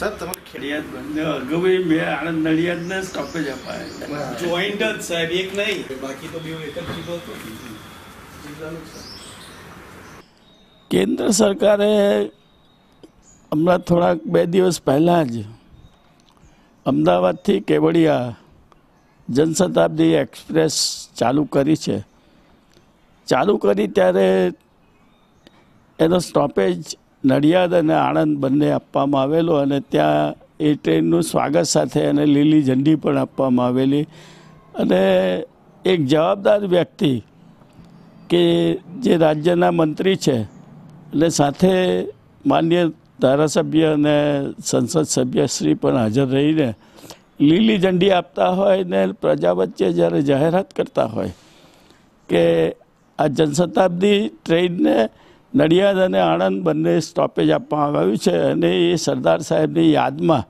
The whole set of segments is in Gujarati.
સાહેબ તમારે નડિયાદ બંને અગાઉ મેં આણંદ નડિયાદને સ્ટોપેજ અપાય જોઈન્ટ જ સાહેબ એક નહીં બાકી તો બે એક જ કીધો હતો. કેન્દ્ર સરકારે હમણાં થોડાક 2 દિવસ પહેલાં જ અમદાવાદથી કેવડિયા જનશતાબ્દી એક્સપ્રેસ ચાલુ કરી છે. ચાલુ કરી ત્યારે એનો સ્ટોપેજ નડિયાદ અને આણંદ બંને આપવામાં આવેલો અને ત્યાં એ ટ્રેનનું સ્વાગત સાથે એને લીલી ઝંડી પણ આપવામાં આવેલી. અને એક જવાબદાર વ્યક્તિ કે જે રાજ્યના મંત્રી છે એટલે સાથે માન્ય ધારાસભ્ય અને સંસદ સભ્યશ્રી પણ હાજર રહીને લીલી ઝંડી આપતા હોય ને પ્રજા વચ્ચે જ્યારે જાહેરાત કરતા હોય કે આ જનશતાબ્દી ટ્રેનને નડિયાદ અને આણંદ બંને સ્ટોપેજ આપવામાં આવ્યું છે અને એ સરદાર સાહેબની યાદમાં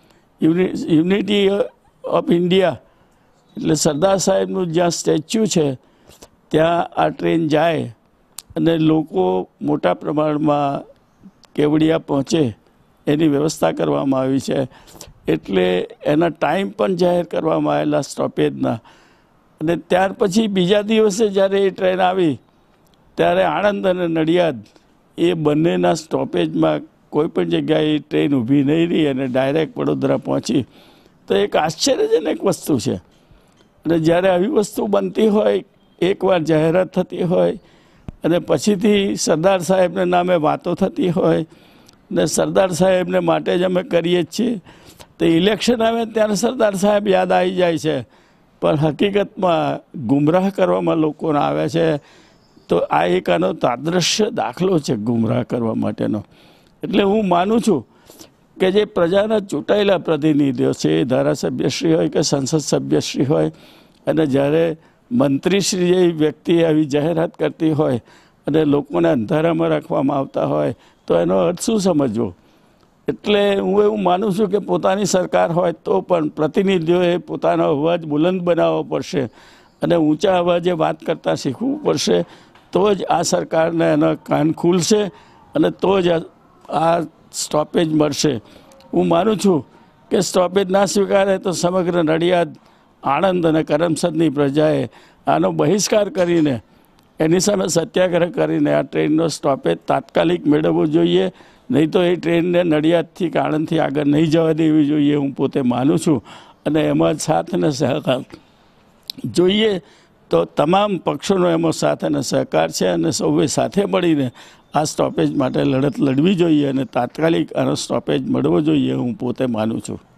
યુનિટી ઓફ ઇન્ડિયા એટલે સરદાર સાહેબનું જ્યાં સ્ટેચ્યુ છે ત્યાં આ ટ્રેન જાય અને લોકો મોટા પ્રમાણમાં કેવડિયા પહોંચે એની વ્યવસ્થા કરવામાં આવી છે. એટલે એના ટાઈમ પણ જાહેર કરવામાં આવેલા સ્ટોપેજના. અને ત્યાર પછી બીજા દિવસે જ્યારે એ ટ્રેન આવી ત્યારે આણંદ અને નડિયાદ એ બંનેના સ્ટોપેજમાં કોઈ પણ જગ્યાએ ટ્રેન ઊભી નહીં રહી અને ડાયરેક્ટ વડોદરા પહોંચી. તો એક આશ્ચર્યજનક વસ્તુ છે. અને જ્યારે આવી વસ્તુ બનતી હોય, એકવાર જાહેરાત થતી હોય અને પછીથી સરદાર સાહેબના નામે વાતો થતી હોય ને સરદાર સાહેબને માટે જ અમે કરીએ જ છીએ, તો ઇલેક્શન આવે ત્યારે સરદાર સાહેબ યાદ આવી જાય છે પણ હકીકતમાં ગુમરાહ કરવામાં લોકોને આવે છે. તો આ એક આનો તાદ્રશ્ય દાખલો છે ગુમરાહ કરવા માટેનો. એટલે હું માનું છું કે જે પ્રજાના ચૂંટાયેલા પ્રતિનિધિઓ છે એ ધારાસભ્યશ્રી હોય કે સંસદ સભ્યશ્રી હોય અને જ્યારે મંત્રીશ્રી જેવી વ્યક્તિ આવી જાહેરાત કરતી હોય અને લોકોને અંધારામાં રાખવામાં આવતા હોય તો એનો અર્થ શું સમજવો. એટલે હું એવું માનું છું કે પોતાની સરકાર હોય તો પણ પ્રતિનિધિઓએ પોતાનો અવાજ બુલંદ બનાવવો પડશે અને ઊંચા અવાજે વાત કરતાં શીખવું પડશે. તો જ આ સરકારને એના કાન ખુલશે અને તો જ આ સ્ટોપેજ મળશે. હું માનું છું કે સ્ટોપેજ ના સ્વીકારે તો સમગ્ર નડિયાદ, આણંદ અને કરમસદની પ્રજાએ આનો બહિષ્કાર કરીને એની સામે સત્યાગ્રહ કરીને આ ટ્રેનનો સ્ટોપેજ તાત્કાલિક મેળવવો જોઈએ. નહીં તો એ ટ્રેનને નડિયાદથી કે આણંદથી આગળ નહીં જવા દેવી જોઈએ, હું પોતે માનું છું. અને એમાં સાથ અને સહકાર જોઈએ તો તમામ પક્ષોનો એમાં સાથ અને સહકાર છે અને સૌએ સાથે મળીને આ સ્ટોપેજ માટે લડત લડવી જોઈએ અને તાત્કાલિક આનો સ્ટોપેજ મળવો જોઈએ, હું પોતે માનું છું.